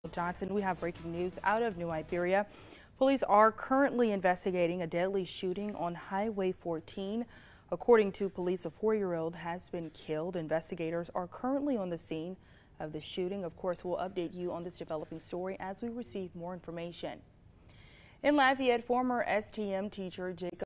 Johnson, we have breaking news out of New Iberia. Police are currently investigating a deadly shooting on Highway 14. According to police, a 4-year-old has been killed. Investigators are currently on the scene of the shooting. Of course, we'll update you on this developing story as we receive more information. In Lafayette, former STM teacher Jacob